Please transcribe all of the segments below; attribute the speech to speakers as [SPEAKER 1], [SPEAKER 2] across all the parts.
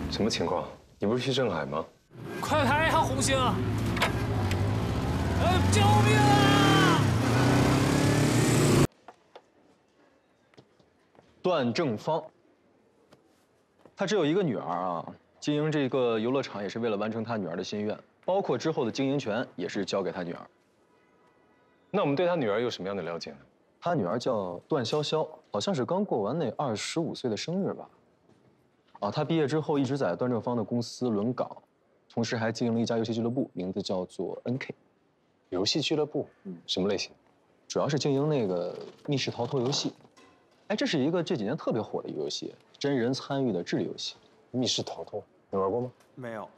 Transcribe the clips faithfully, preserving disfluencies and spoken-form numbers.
[SPEAKER 1] 什么情况？你不是去镇海吗？
[SPEAKER 2] 快来呀，红星！呃，救命啊！
[SPEAKER 3] 段正芳，他只有一个女儿啊，经营这个游乐场也是为了完成他女儿的心愿，包括之后的经营权也是交给他女儿。
[SPEAKER 1] 那我们对他女儿有什么样的了解呢？
[SPEAKER 3] 他女儿叫段潇潇，好像是刚过完那二十五岁的生日吧。啊，他毕业之后一直在段正芳的公司轮岗，同时还经营了一家游戏俱乐部，名字叫做 N K。
[SPEAKER 1] 游戏俱乐部，嗯，什么类型？
[SPEAKER 3] 主要是经营那个密室逃脱游戏。哎，这是一个这几年特别火的一个游戏，真人参与的智力游戏。
[SPEAKER 1] 密室逃脱，你玩过吗？
[SPEAKER 4] 没有。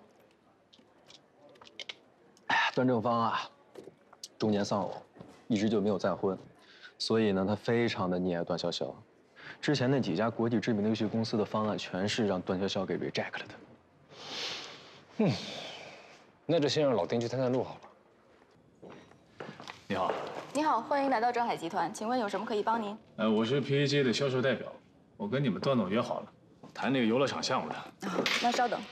[SPEAKER 3] 哎呀，段正芳啊，中年丧偶，一直就没有再婚，所以呢，他非常的溺爱段潇潇。之前那几家国际知名的游戏公司的方案，全是让段潇潇给 reject 了的。
[SPEAKER 1] 嗯，那就先让老丁去探探路好了。
[SPEAKER 2] 你好，
[SPEAKER 5] 你好，欢迎来到镇海集团，请问有什么可以帮您？
[SPEAKER 2] 呃，我是 P A G 的销售代表，我跟你们段总约好了，谈那个游乐场项目的。
[SPEAKER 5] 啊，那稍等。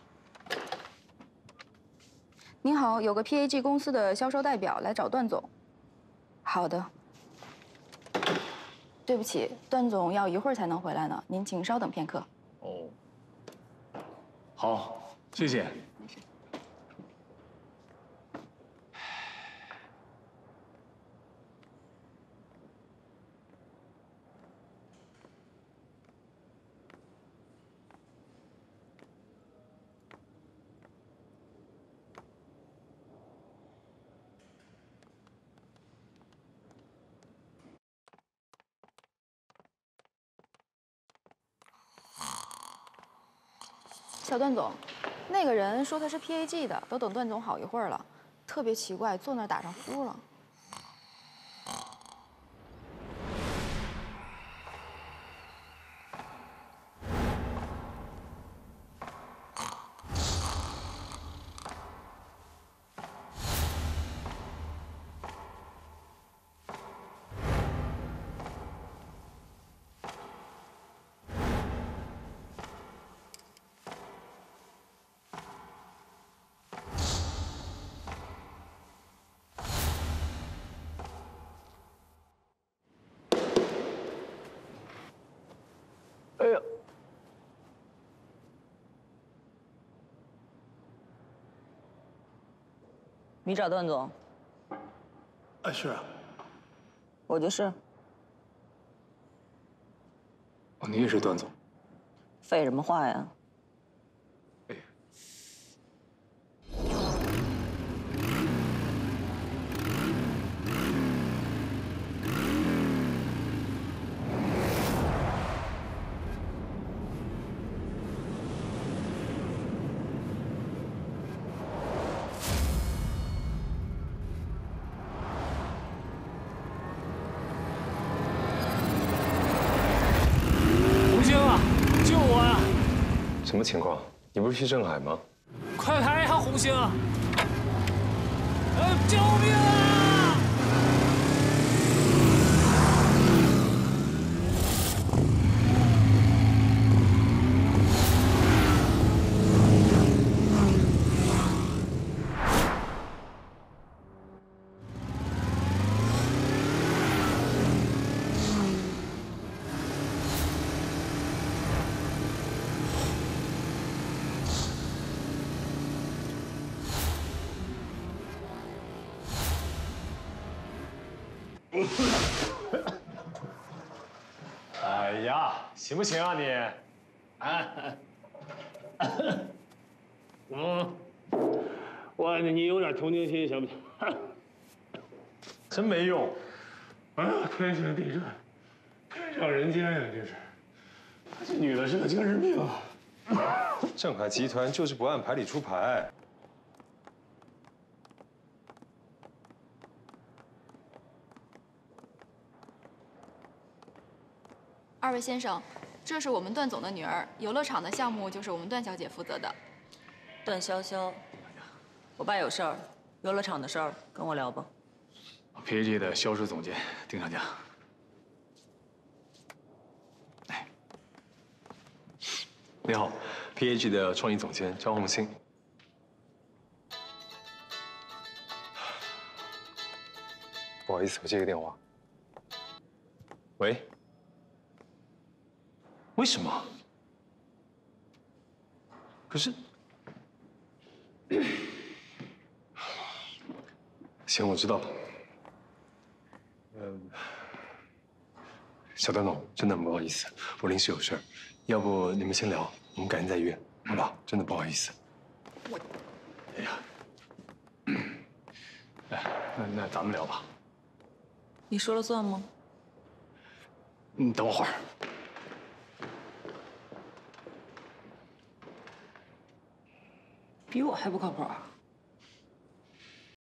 [SPEAKER 5] 您好，有个 P A G 公司的销售代表来找段总。好的。对不起，段总要一会儿才能回来呢，您请稍等片刻。
[SPEAKER 2] 哦。好，谢谢。
[SPEAKER 5] 没事。小段总，那个人说他是 P A G 的，都等段总好一会儿了，特别奇怪，坐那儿打上呼了。
[SPEAKER 3] 哎呀！
[SPEAKER 6] 你找段总？
[SPEAKER 4] 啊，是啊。
[SPEAKER 6] 我就是。
[SPEAKER 2] 哦，你也是段总？
[SPEAKER 6] 废什么话呀？
[SPEAKER 2] 哎呀。
[SPEAKER 1] 什么情况？你不是去镇海吗？
[SPEAKER 2] 快来呀，红星！呃，救命啊！
[SPEAKER 1] 哎呀，行不行啊你？
[SPEAKER 7] 啊，嗯，我你有点同情心行不行？
[SPEAKER 1] 真没用。
[SPEAKER 7] 啊，天旋地转，天上人间呀，这是。这女的是个精神病啊！
[SPEAKER 1] 镇海集团就是不按牌理出牌。
[SPEAKER 5] 二位先生，这是我们段总的女儿，游乐场的项目就是我们段小姐负责的。
[SPEAKER 6] 段潇潇，我爸有事儿，游乐场的事儿跟我聊吧。
[SPEAKER 2] P A G 的销售总监丁厂家。哎，你好
[SPEAKER 8] P A G 的创意总监张红星。不好意思，我接个电话。喂？为什么？可是，行，我知道了。嗯，小段总，真的很不好意思，我临时有事儿，要不你们先聊，我们改天再约，好吧？真的不好意思。我，哎呀，哎，那那咱们聊吧。
[SPEAKER 6] 你说了算吗？
[SPEAKER 8] 嗯，等我会儿。
[SPEAKER 6] 比我还不靠谱啊！